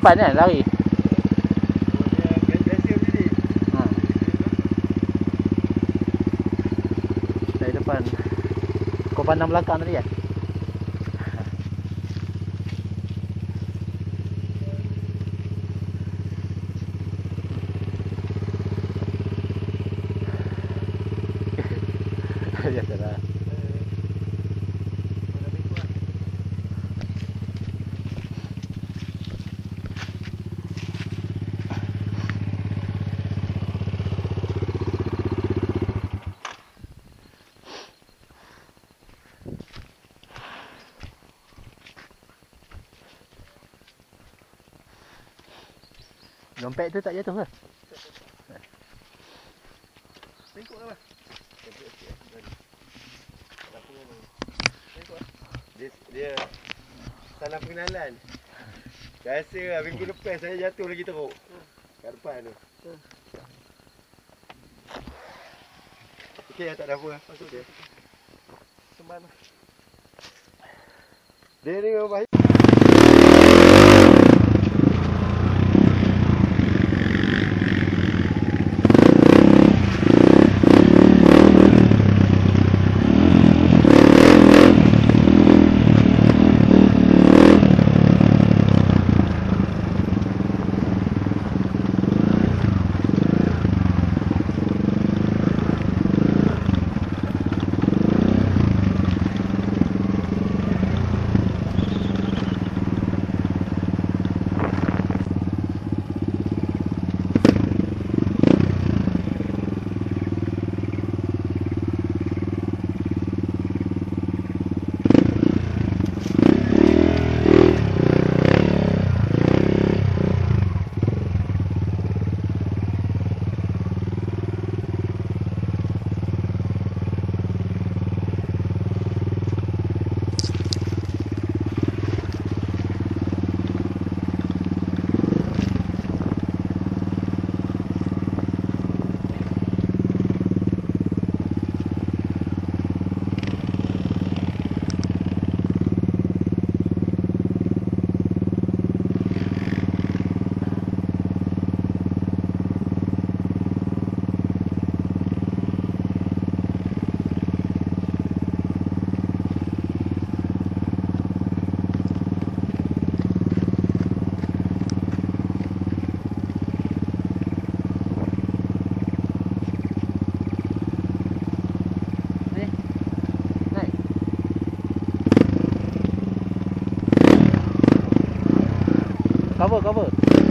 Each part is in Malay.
depan kan lari. Dari depan. Kau pandang belakang tadi kan? Biasalah. Dompet tu tak jatuh ke? Tengok lah. Dia salah pengenalan. Rasa lah minggu lepas saya jatuh lagi teruk. Kat depan tu. Okey, tak ada apa. Okey. Semban. Dia ni bahaya. Cover.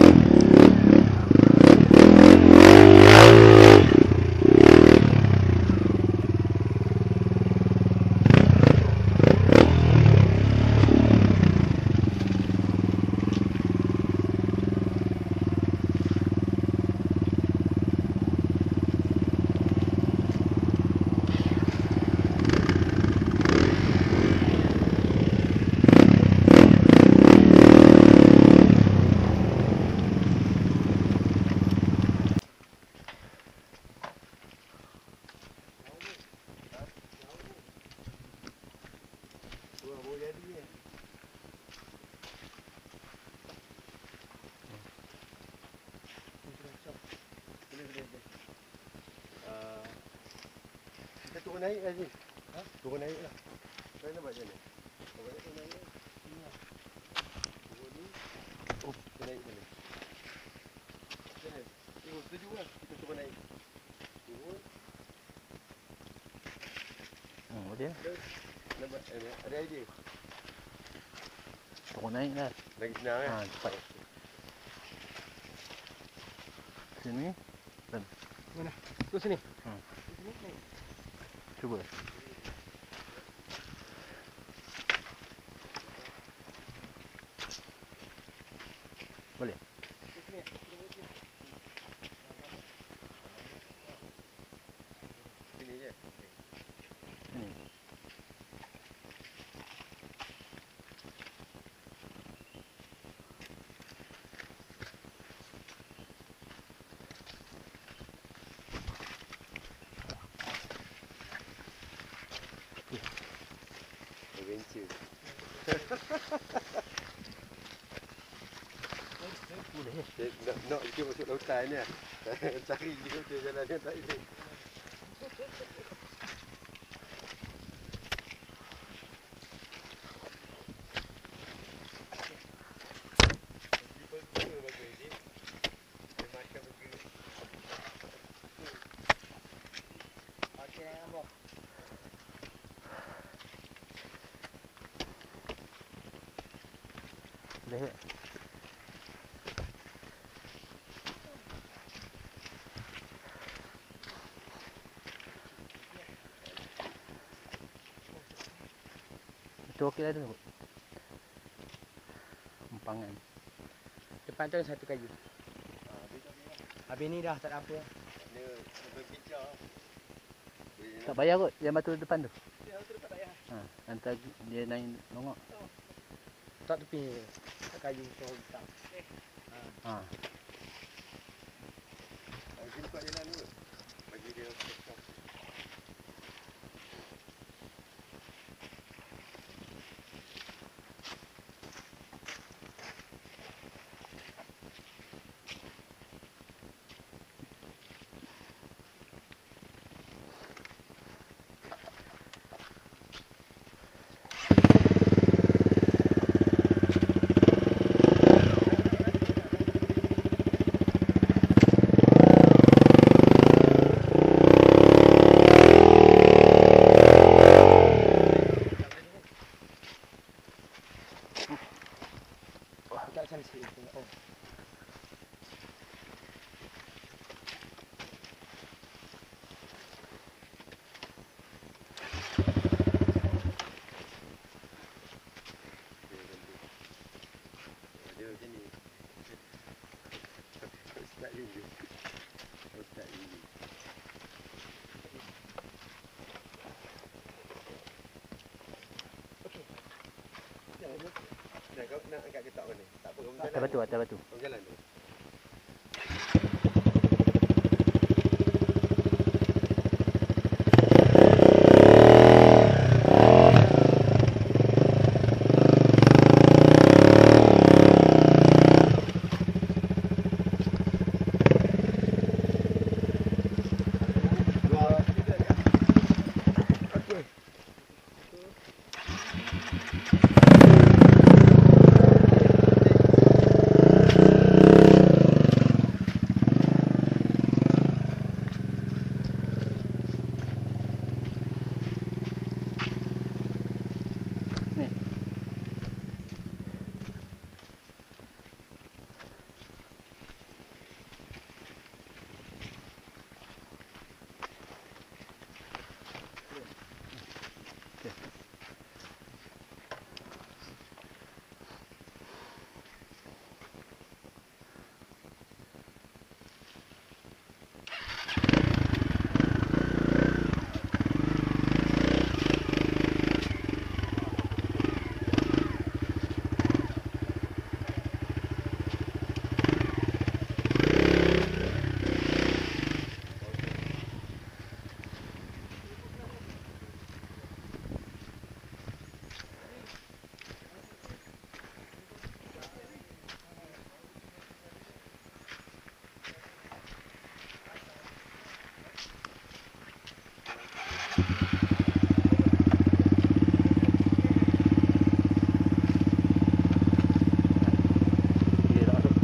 Kita turun naik lah Zin. Ha? Turun naik lah. Kau nak buat macam mana? Kau buat turun naik lah. Turun ni. Oh, turun naik mana? Macam mana? Tengok, setuju lah. Kita turun naik. Turun. Dia. Nampak, ada idea? Turun naik lah. Lagi senang kan? Cepat. Sini. Dan. Mana? Tu sini. Sini naik. Cuba. Boleh? Sini je. Sini. Adventure. Nak dia masuk lautan ni. Cari juga dia jalan yang tak ini. Dah. Itu okey dah tu. Empangan. Depan tu satu kayu. Habis ni dah tak ada apa. Dia berbincang. Tak payah kot yang batu depan tu. Ya, tu tak payah. Ha, hantar dia naik longok. Tak tepi. Tak kayu tu hitam. Ha. Dia buka jalan dulu. Bagi dia stop. Tak sana sikit. Oh. Dia sini. Ustaz ini. Ustaz ini. Okey. Dah kau nak angkat ketak mana? Tak apa, kau Atas jalan. batu, atas batu. Kau jalan tu. Ni. Dia dah masuk.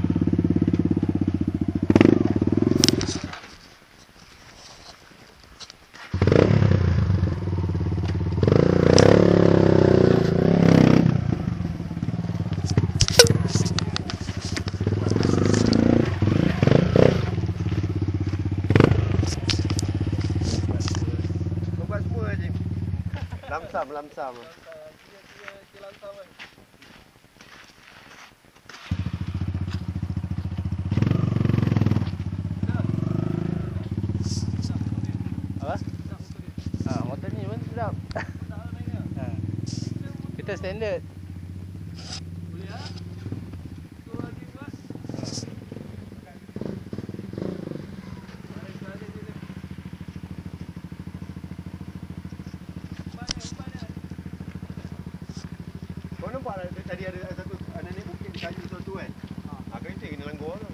Kau buat semua je. Lamsam. Apa? Ha, motor ni pun sedap. Ha. Kita standard. Kau nampak tadi ada satu anak ni bukit di kayu tu kan? kereta kena langgar tu.